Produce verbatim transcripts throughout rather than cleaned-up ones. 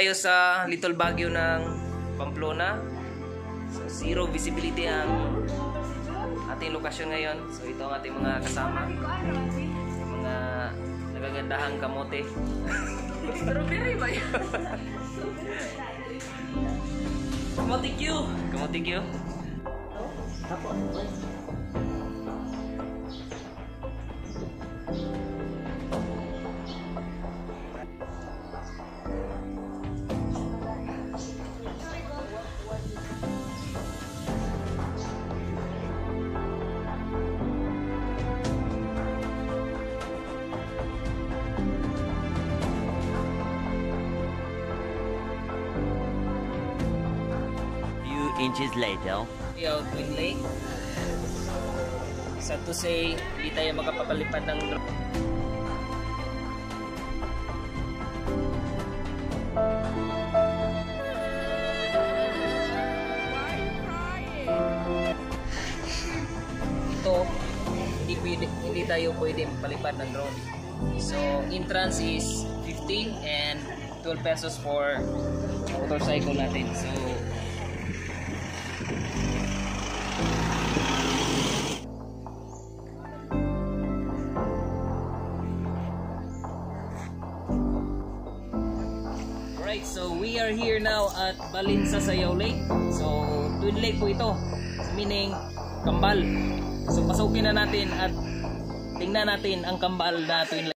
tayo sa Little Baguio ng Pamplona. So zero visibility ang ating lokasyon ngayon. So ito ang ating mga kasama, mga nagagandahang kamote. Strawberry ba yun? Kamote Q! Kamote Q! Apo, inches later. Yo, Twin Lake. Sad to say, hindi tayo makapapalipad ng drone. Ito, hindi, pwede, hindi tayo pwede palipad ng drone. So, entrance is fifty and twelve pesos for motorcycle natin. So, right, so we are here now at Balinsa Sayaw Lake. So, Twin Lake po ito, meaning kambal. So, pasukin na natin at tingnan natin ang kambal na Twin Lake.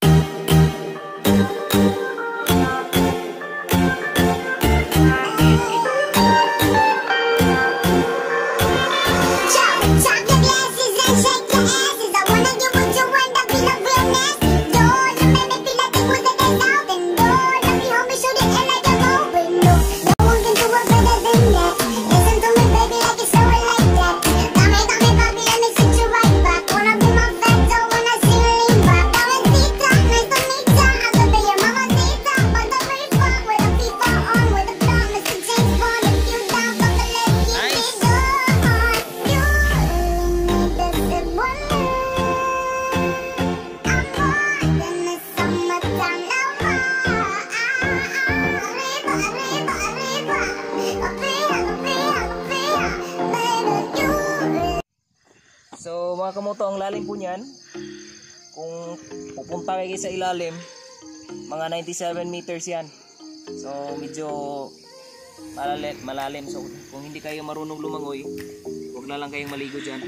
So mga kamoto, ang lalim po niyan, kung pupunta kayo sa ilalim, mga ninety-seven meters yan. So medyo malalim, malalim. So kung hindi kayo marunong lumangoy, huwag na lang kayong maligo dyan.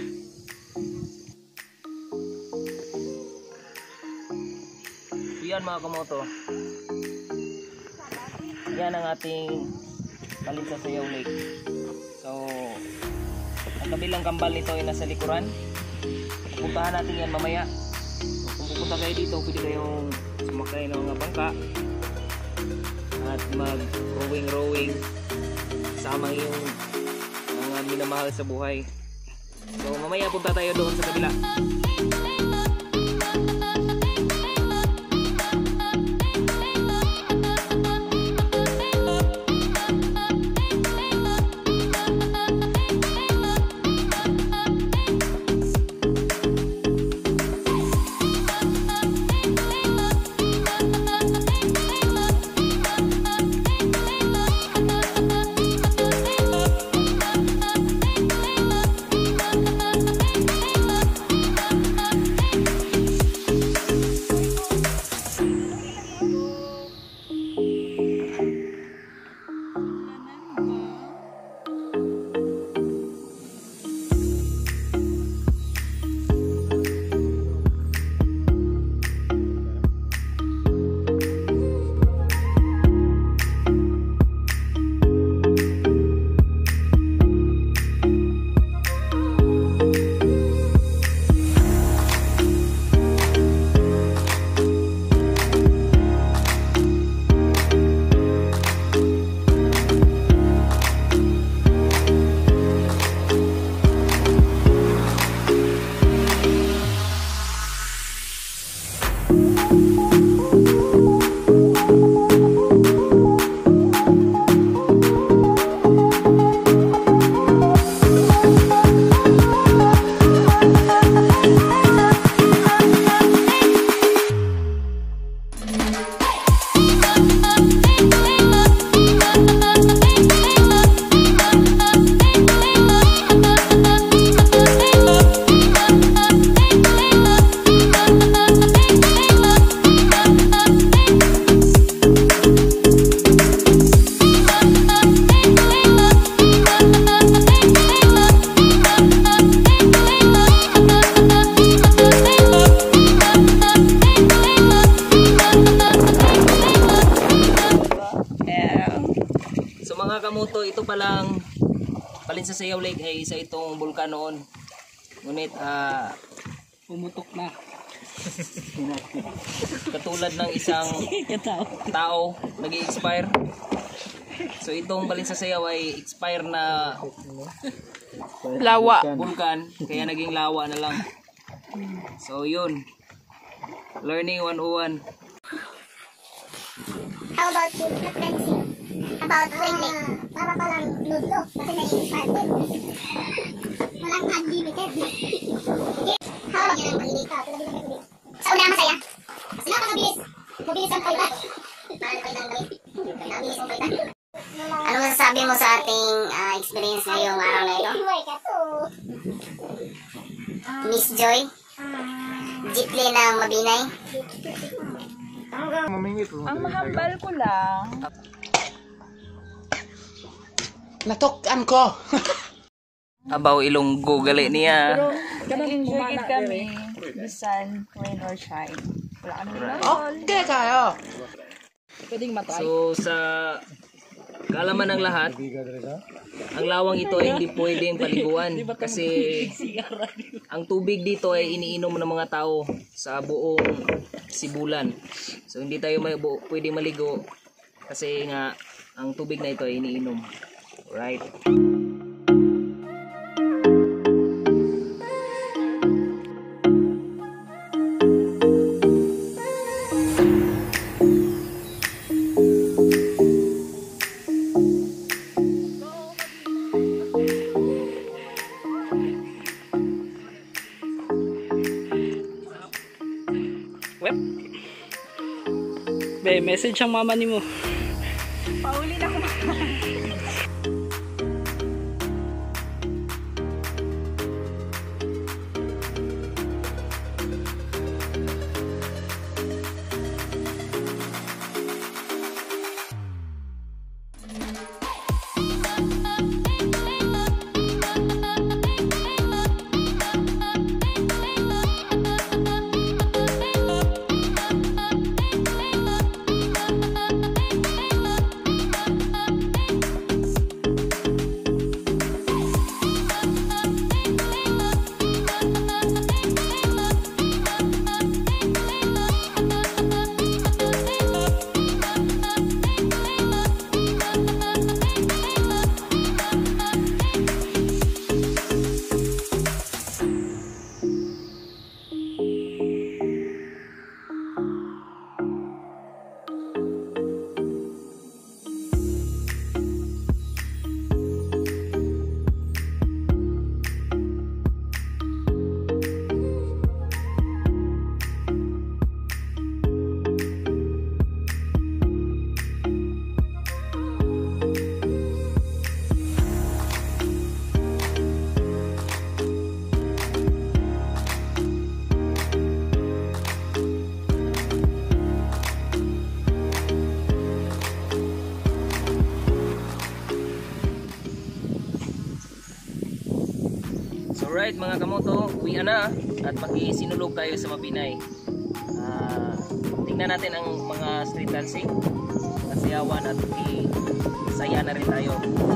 Yan mga kamoto, yan ang ating Balinsa Sayaw Lake. So ang kabilang kambal nito ay nasa likuran. Pupuntahan natin yan mamaya. Kung pupunta kayo dito, pwede kayong sumakay ng mga bangka at mag rowing rowing sama yung mga minamahal sa buhay. So mamaya punta tayo doon sa kabila. kamoto, ito palang Palinsasayaw Lake ay isa itong bulkan noon. Ngunit ah Pumutok na. katulad ng isang tao nag-i-expire. So itong Palinsasayaw ay expire na Lawa. bulkan, kaya naging lawa na lang. So yun. Learning one oh one. How about you? Fencing? About swimming? Para palang luto. Kasi nai-started. Walang unlimited. How about you? Pag-ibig ka. Sa una masaya. Sila ka mabilis. Mabilis ang kailan. Mabilis ang kailan. Ano masasabi mo sa ating uh, experience ngayong araw na ito? Miss Joy? Jeeply na Mabinay? Ang mahambal ko lang. Natukan ko. Abaw Ilonggo gali niya. Nag-enjoy kami. Bisan, rain or shine. Wala kami lol. Okay kayo. Pwedeng matay. So sa kaalaman ng lahat, ang lawang ito ay hindi pwedeng paliguan kasi ang tubig dito ay iniinom ng mga tao sa buong Sibulan. So hindi tayo may pwedeng maligo kasi nga ang tubig na ito ay iniinom. Right? Wep. Be, message ang mama ni mo. Pauli na ko. Alright mga kamoto, uwi na at makisinulog tayo sa Mabinay. Uh, tingnan natin ang mga street dancing, kasiyawan at saya na rin tayo.